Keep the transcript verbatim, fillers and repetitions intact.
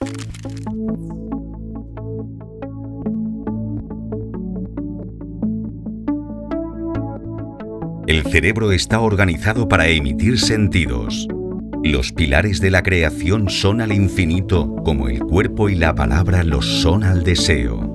El cerebro está organizado para emitir sentidos. Los pilares de la creación son al infinito, como el cuerpo y la palabra lo son al deseo.